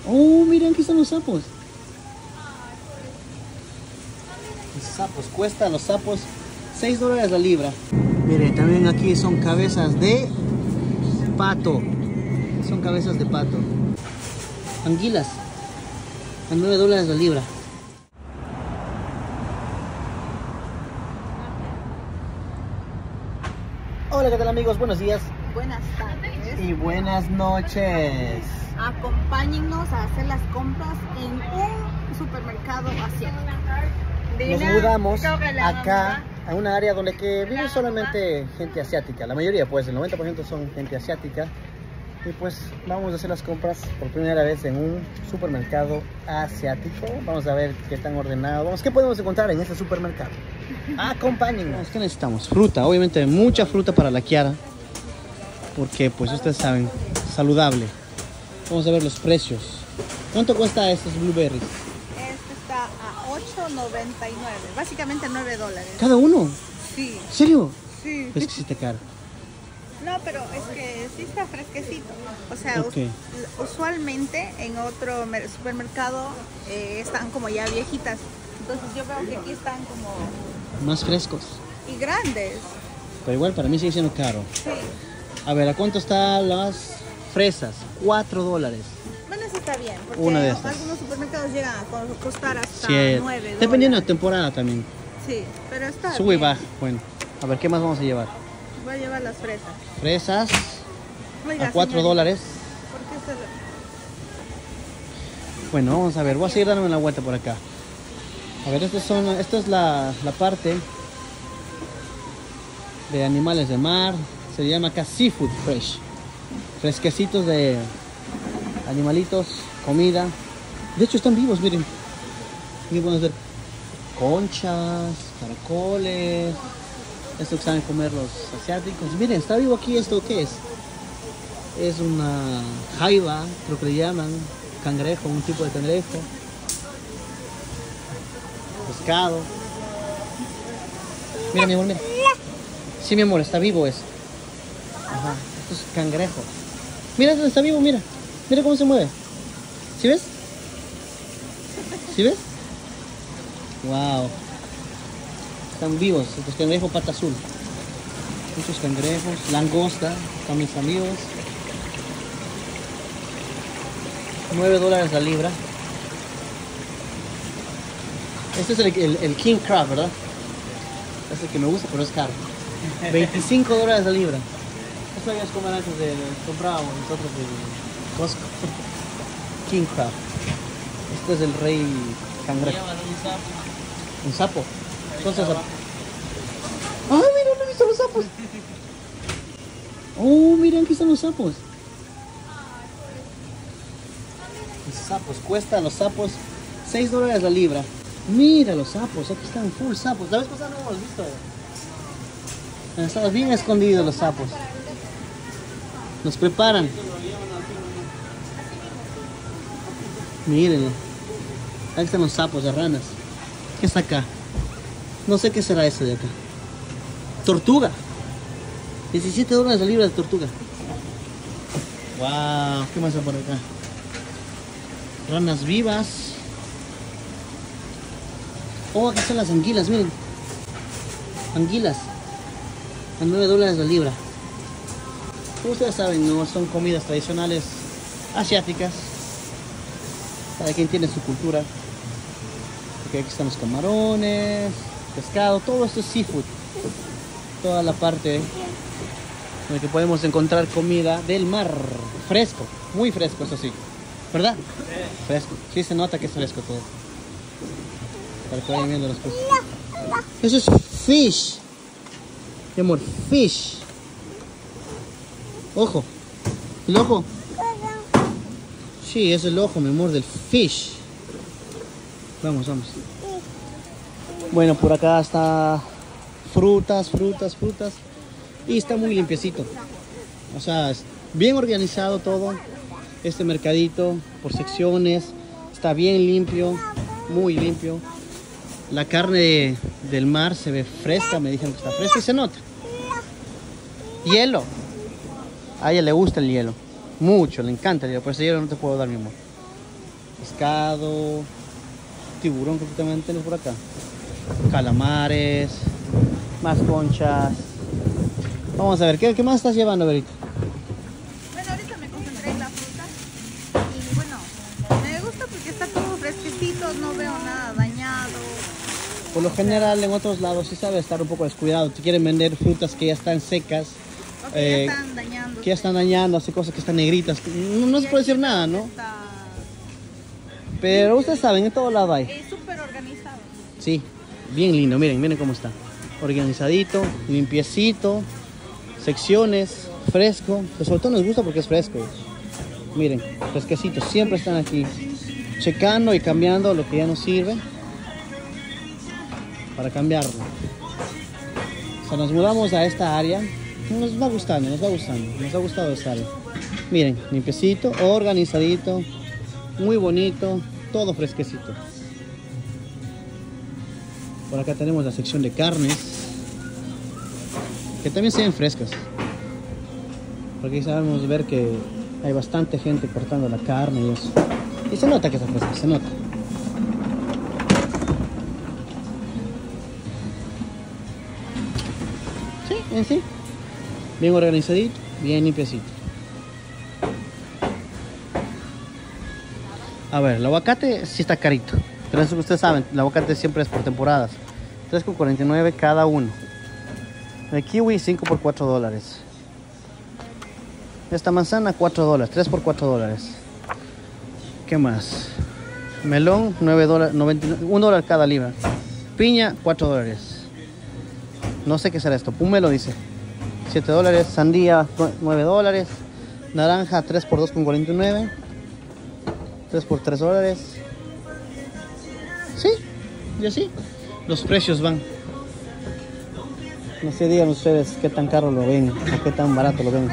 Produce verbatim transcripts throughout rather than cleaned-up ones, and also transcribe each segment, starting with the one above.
Oh, miren, aquí están los sapos. Los sapos, cuestan los sapos seis dólares la libra. Miren, también aquí son cabezas de pato. Son cabezas de pato. Anguilas, a nueve dólares la libra. Hola, ¿qué tal amigos? Buenos días. Buenas tardes. Y buenas noches. Acompáñennos a hacer las compras en un supermercado asiático. Nos mudamos acá a una área donde que vive solamente gente asiática. La mayoría, pues, el noventa por ciento son gente asiática. Y pues vamos a hacer las compras por primera vez en un supermercado asiático. Vamos a ver qué están ordenados. Vamos, ¿qué podemos encontrar en este supermercado? Acompáñennos. ¿Qué necesitamos? Fruta, obviamente mucha fruta para la Kiara. Porque pues ustedes saben, saludable. Vamos a ver los precios. ¿Cuánto cuesta estos blueberries? Este está a ocho noventa y nueve, básicamente nueve dólares. ¿Cada uno? Sí. ¿En serio? Sí. Es que sí está caro. No, pero es que sí está fresquecito. O sea, Okay. us usualmente en otro supermercado eh, están como ya viejitas. Entonces yo veo que aquí están como... Más frescos. Y grandes. Pero igual para mí sigue siendo caro. Sí. A ver, ¿a cuánto están las fresas? cuatro dólares. Bueno, eso está bien, porque Una de estas. algunos supermercados llegan a co- costar hasta Sí, nueve dólares. dependiendo de la temporada también. Sí, pero está Sube y bien. baja. Bueno, a ver, ¿qué más vamos a llevar? Voy a llevar las fresas. Fresas Oiga, a cuatro señorita, dólares. ¿por qué se lo... Bueno, vamos a ver, voy a seguir dándome la vuelta por acá. A ver, estas son, esta es la, la parte de animales de mar. Se llama acá Seafood Fresh. Fresquecitos de animalitos, comida. De hecho están vivos, miren. Aquí podemos ver conchas, caracoles. Esto que saben comer los asiáticos. Miren, está vivo aquí esto, ¿qué es? Es una jaiba, creo que le llaman. Cangrejo, un tipo de cangrejo. Pescado. Mira, mi amor, mira. Sí, mi amor, está vivo eso. Ajá, esto es cangrejo. Mira, esto está vivo, mira. Mira cómo se mueve. ¿Sí ves? ¿Sí ves? Wow. Están vivos, estos cangrejos pata azul. Muchos cangrejos, langosta, también están vivos. nueve dólares la libra. Este es el, el, el King Crab, ¿verdad? Es el que me gusta, pero es caro. veinticinco dólares la libra. Esto habías comer antes de comprábamos nosotros de Costco. King Crab. Este es el rey cangrejo. Un sapo. Entonces, sapo. ¡Ah, mira! ¿No he visto los sapos? ¡Oh, miren! Aquí están los sapos. Los sapos. Cuestan los sapos seis dólares la libra. Mira los sapos. Aquí están full sapos. La vez pasada no hemos visto. Han estado bien escondidos los sapos. Los preparan. Miren. Aquí están los sapos de ranas. ¿Qué está acá? No sé qué será eso de acá. Tortuga. diecisiete dólares la libra de tortuga. Wow. ¿Qué más hay por acá? Ranas vivas. Oh, aquí están las anguilas, miren. Anguilas. A nueve dólares la libra. Como ustedes saben, no son comidas tradicionales asiáticas. Cada quien tiene su cultura. Porque aquí están los camarones, pescado, todo esto es seafood. Toda la parte en la que podemos encontrar comida del mar. Fresco, muy fresco, eso sí. ¿Verdad? Sí. Fresco. Sí se nota que es fresco todo. Para que vayan viendo los precios. Eso es fish. Mi amor, fish. Ojo. ¿El ojo? Sí, es el ojo, mi amor, del fish. Vamos, vamos. Bueno, por acá está frutas, frutas, frutas. Y está muy limpiecito. O sea, es bien organizado todo. Este mercadito por secciones. Está bien limpio, muy limpio. La carne del mar se ve fresca, me dijeron que está fresca y se nota. Hielo. A ella le gusta el hielo. Mucho, le encanta el hielo. Por ese hielo no te puedo dar, mi amor. pescado, tiburón creo que también tenemos por acá, calamares, más conchas. Vamos a ver, ¿qué, qué más estás llevando, Verita? Bueno, ahorita me concentré en la fruta y bueno, me gusta porque está todo fresquecito, no veo nada dañado. Por lo general en otros lados sí sabe estar un poco descuidado, te quieren vender frutas que ya están secas, Ok, eh, ya están dañando. que ya están dañando, así cosas que están negritas, no, no se puede decir nada, ¿no? Está Pero ustedes saben, en todo lado hay. es súper organizado. Sí, bien lindo, miren, miren cómo está. Organizadito, limpiecito, secciones, fresco. Pues sobre todo nos gusta porque es fresco. Miren, fresquecitos, siempre están aquí. Checando y cambiando lo que ya nos sirve. Para cambiarlo. O sea, nos mudamos a esta área. Nos va gustando, nos va gustando. Nos ha gustado esta área. Miren, limpiecito, organizadito, muy bonito, todo fresquecito. Por acá tenemos la sección de carnes, que también se ven frescas. Porque aquí sabemos ver que hay bastante gente cortando la carne y eso. Y se nota que está fresca, se nota. Sí, en sí. Bien organizadito, bien limpiecito. A ver, el aguacate sí está carito. Pero eso que ustedes saben, el aguacate siempre es por temporadas. tres con cuarenta y nueve cada uno. El kiwi cinco por cuatro dólares. Esta manzana cuatro dólares, tres por cuatro dólares. ¿Qué más? Melón nueve dólares, un dólar cada libra. Piña cuatro dólares. No sé qué será esto. Pumelo dice siete dólares. Sandía nueve dólares. Naranja tres por dos con cuarenta y nueve. tres por tres dólares. Sí, y así los precios van. No sé, digan ustedes qué tan caro lo ven o qué tan barato lo ven.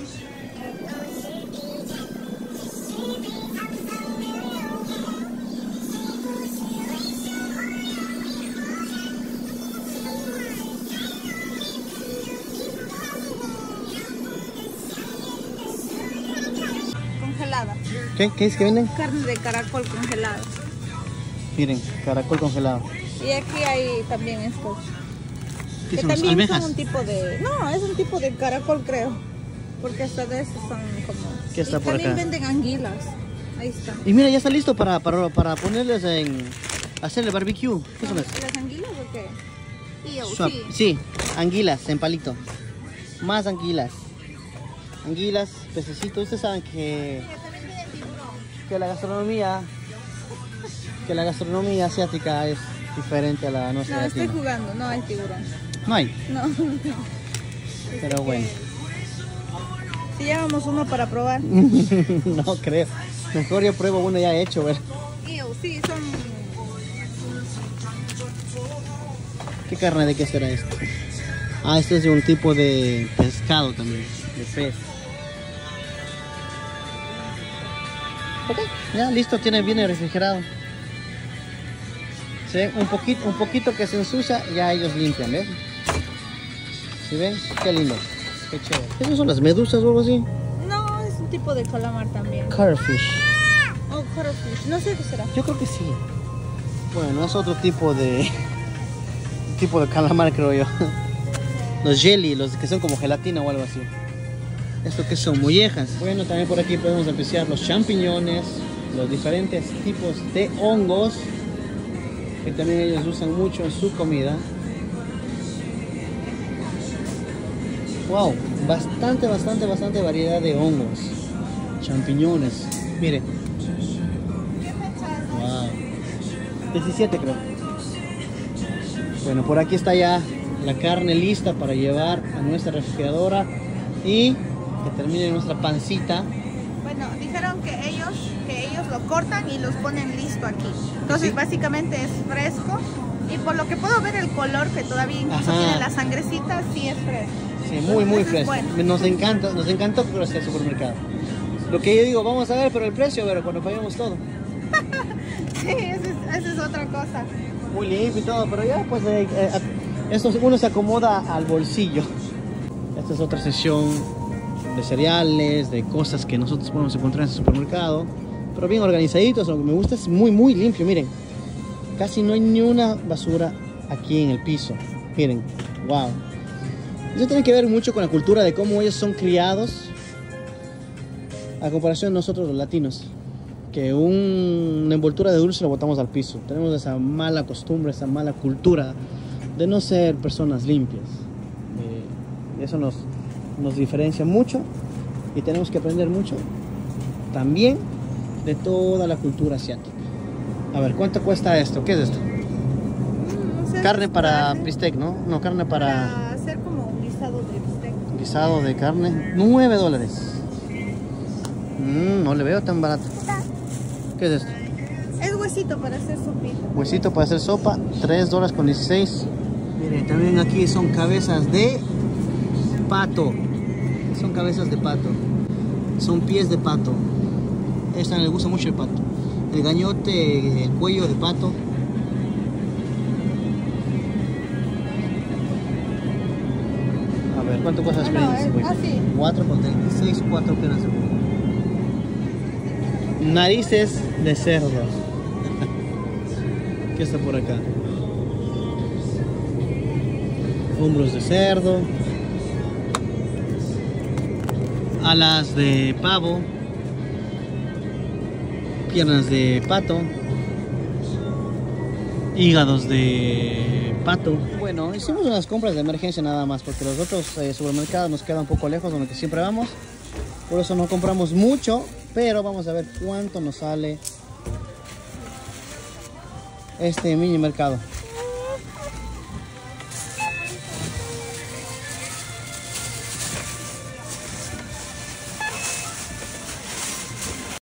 Congelada. ¿Qué? ¿Qué es que venden? Carne de caracol congelada. Miren, caracol congelado. Y aquí hay también estos. ¿Qué Que son? también ¿Almejas? son un tipo de... No, es un tipo de caracol, creo. Porque hasta de estos son como... ¿Qué está y por también acá? venden anguilas. Ahí está. Y mira, ya está listo para, para, para ponerles en... hacerle barbecue. ¿Qué son esas? ¿Las anguilas o qué? Tío, Swap. sí. Sí, anguilas en palito. Más anguilas. Anguilas, pececitos. Ustedes saben que, También tienen tiburón. que la gastronomía que la gastronomía asiática es diferente a la nuestra No, estoy latina. jugando, no hay tiburón. No hay, No. pero bueno. Si llevamos uno para probar. No creo. Mejor yo pruebo uno ya hecho, ver. Ew, sí, son... ¿Qué carne de qué será esto? Ah, esto es de un tipo de pescado también, de pez. Ok, ya listo, tiene, viene refrigerado. ¿Sí? Un poquito, un poquito que se ensucia, ya ellos limpian, ¿ves? ¿Sí ven? Qué lindo, qué chévere. ¿Esas son las medusas o algo así? No, es un tipo de calamar también. Cuttlefish. Oh, cuttlefish. No sé qué será. Yo creo que sí. Bueno, es otro tipo de tipo de calamar, creo yo. Los jelly, los que son como gelatina o algo así. ¿Esto qué son? Mollejas. Bueno, también por aquí podemos apreciar los champiñones, los diferentes tipos de hongos que también ellos usan mucho en su comida. Wow, bastante, bastante, bastante variedad de hongos. Champiñones. Miren. Wow. diecisiete creo. Bueno, por aquí está ya la carne lista para llevar a nuestra refrigeradora y que termine nuestra pancita. Bueno, dijeron que ellos, que ellos lo cortan y los ponen listo aquí. Entonces, ¿Sí? Básicamente es fresco. Y por lo que puedo ver el color, que todavía incluso Ajá. tiene la sangrecita, sí es fresco. Sí, muy, muy Entonces, fresco. bueno. Nos encanta, nos encantó que esté el supermercado. Lo que yo digo, vamos a ver, pero el precio, pero cuando paguemos todo. Sí, esa es, esa es otra cosa. Muy limpio y todo, pero ya pues eh, eh, esto uno se acomoda al bolsillo. Esta es otra sesión de cereales, de cosas que nosotros podemos encontrar en el supermercado. pero bien organizaditos. Lo que me gusta es muy muy limpio, miren. Casi no hay ni una basura aquí en el piso. Miren, wow. Eso tiene que ver mucho con la cultura de cómo ellos son criados a comparación de nosotros los latinos, que un, una envoltura de dulce lo botamos al piso. Tenemos esa mala costumbre, esa mala cultura de no ser personas limpias. Eh, eso nos, nos diferencia mucho y tenemos que aprender mucho también de toda la cultura asiática. A ver, ¿cuánto cuesta esto? ¿Qué es esto? Mm, no sé, Carne para carne bistec, ¿no? No, carne para... para hacer como un guisado de bistec. Guisado de carne, nueve dólares. Mm, no le veo tan barato. ¿Qué es esto? Es huesito para hacer sopita. Huesito para hacer sopa, tres dólares con dieciséis. Miren, también aquí son cabezas de pato. Son cabezas de pato. Son pies de pato. A esta le gusta mucho el pato. El gañote, el cuello de pato. A ver, ¿cuánto cuesta Ah, no, es- ah, sí. cuatro con veintiséis, cuatro piernas de pollo. Narices de cerdo. ¿Qué está por acá? Hombros de cerdo. Alas de pavo. Piernas de pato. Hígados de pato. Bueno, hicimos unas compras de emergencia nada más, porque los otros eh, supermercados nos quedan un poco lejos de donde siempre vamos. Por eso no compramos mucho, pero vamos a ver cuánto nos sale este mini mercado.